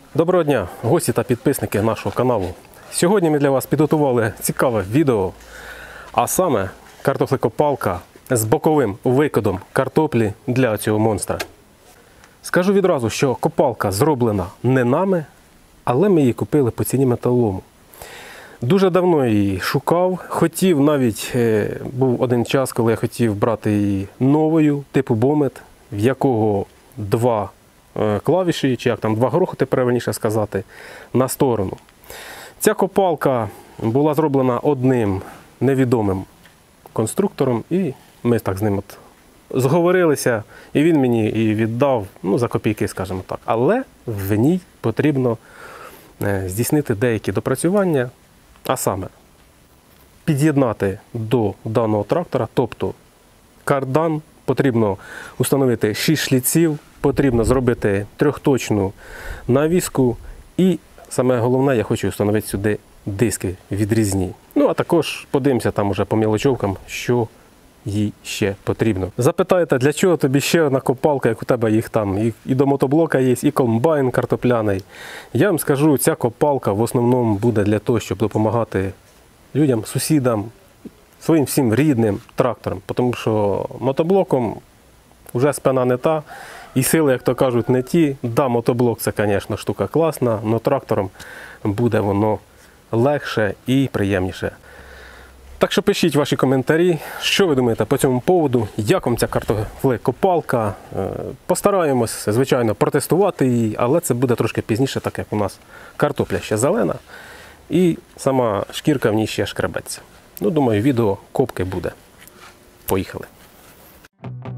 Доброго дня, гості та підписники нашого каналу. Сьогодні ми для вас підготували цікаве відео, а саме картоплекопалка з боковим викидом картоплі для цього монстра. Скажу відразу, що копалка зроблена не нами, але ми її купили по ціні металолому. Дуже давно її шукав, хотів навіть, був один час, коли я хотів брати її новою, типу Бомет, в якого два клавіші, чи як там, два грохоти, правильніше сказати, на сторону. Ця копалка була зроблена одним невідомим конструктором, і ми так з ним зговорилися, і він мені і віддав, за копійки, скажімо так. Але в ній потрібно здійснити деякі допрацювання, а саме під'єднати до даного трактора, тобто кардан, потрібно встановити 6 шліців, потрібно зробити трьохточну навіску і саме головне, я хочу встановити сюди диски відрізні. А також подивимося там уже по мілочовкам, що їй ще потрібно. Запитаєте, для чого тобі ще одна копалка, як у тебе їх там і до мотоблока є, і комбайн картопляний. Я вам скажу, ця копалка в основному буде для того, щоб допомагати людям, сусідам, своїм всім рідним тракторам. Тому що мотоблоком вже спина не та, і сили, як то кажуть, не ті. Да, мотоблок це, звісно, штука класна, але трактором буде воно легше і приємніше. Так що пишіть ваші коментарі, що ви думаєте по цьому поводу, як вам ця картоплекопалка. Постараємось, звичайно, протестувати її, але це буде трошки пізніше, так як у нас картопля ще зелена і сама шкірка в ній ще шкребеться. Думаю, відео копки буде. Поїхали.